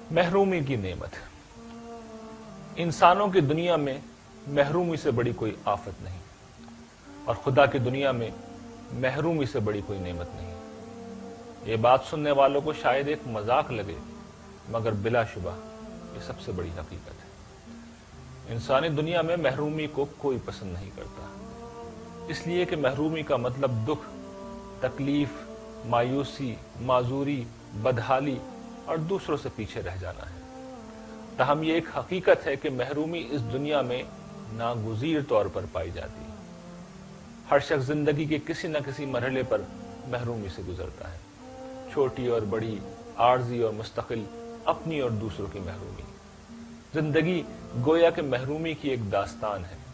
محرومی کی نعمت۔ انسانوں کی دنیا میں محرومی سے بڑی کوئی آفت نہیں، اور خدا کی دنیا میں محرومی سے بڑی کوئی نعمت نہیں۔ یہ بات سننے والوں کو شاید ایک مذاق لگے، مگر بلا شبہ یہ سب سے بڑی حقیقت ہے۔ انسانی دنیا میں محرومی کو کوئی پسند نہیں کرتا، اس لیے کہ محرومی کا مطلب دکھ، تکلیف، مایوسی، معذوری، بدحالی اور دوسروں سے پیچھے رہ جانا ہے۔ تاہم یہ ایک حقیقت ہے کہ محرومی اس دنیا میں ناگزیر طور پر پائی جاتی ہے۔ ہر شخص زندگی کے کسی نہ کسی مرحلے پر محرومی سے گزرتا ہے، چھوٹی اور بڑی، عارضی اور مستقل، اپنی اور دوسروں کی محرومی۔ زندگی گویا کہ محرومی کی ایک داستان ہے۔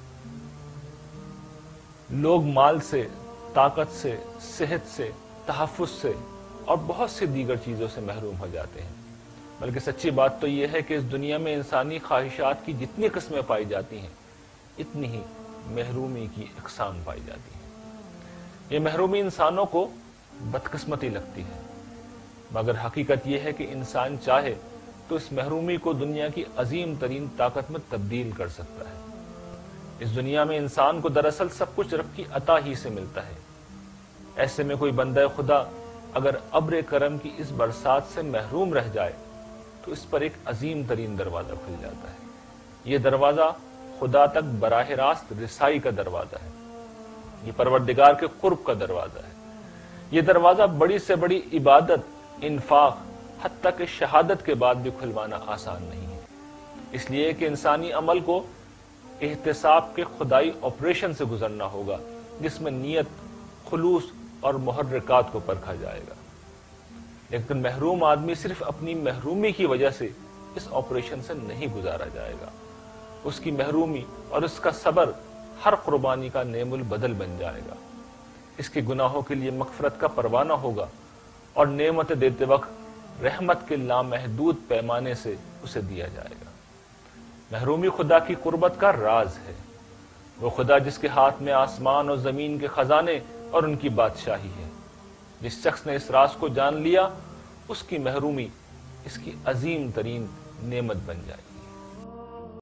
لوگ مال سے، طاقت سے، صحت سے، تحفظ سے اور بہت سی دیگر چیزوں سے محروم ہو جاتے ہیں، بلکہ سچی بات تو یہ ہے کہ اس دنیا میں انسانی خواہشات کی جتنی قسمیں پائی جاتی ہیں، اتنی ہی محرومی کی اقسام پائی جاتی ہیں۔ یہ محرومی انسانوں کو بدقسمتی لگتی ہے، مگر حقیقت یہ ہے کہ انسان چاہے تو اس محرومی کو دنیا کی عظیم ترین طاقت میں تبدیل کر سکتا ہے۔ اس دنیا میں انسان کو دراصل سب کچھ رب کی عطا ہی سے ملتا ہے۔ ایسے میں کوئی بندہ خدا اگر ابر کرم کی اس برسات سے محروم رہ جائے تو اس پر ایک عظیم ترین دروازہ کھل جاتا ہے۔ یہ دروازہ خدا تک براہ راست رسائی کا دروازہ ہے، یہ پروردگار کے قرب کا دروازہ ہے۔ یہ دروازہ بڑی سے بڑی عبادت، انفاق، حتیٰ کہ شہادت کے بعد بھی کھلوانا آسان نہیں ہے، اس لیے کہ انسانی عمل کو احتساب کے خدائی آپریشن سے گزرنا ہوگا، جس میں نیت، خلوص اور محرکات کو پرکھا جائے گا۔ لیکن محروم آدمی صرف اپنی محرومی کی وجہ سے اس آپریشن سے نہیں گزارا جائے گا۔ اس کی محرومی اور اس کا صبر ہر قربانی کا نعم البدل بن جائے گا۔ اس کے گناہوں کے لیے مغفرت کا پروانہ ہوگا، اور نعمت دیتے وقت رحمت کے لامحدود پیمانے سے اسے دیا جائے گا۔ محرومی خدا کی قربت کا راز ہے، وہ خدا جس کے ہاتھ میں آسمان اور زمین کے خزانے اور ان کی بادشاہی ہے۔ جس شخص نے اس راز کو جان لیا، اس کی محرومی اس کی عظیم ترین نعمت بن جائے۔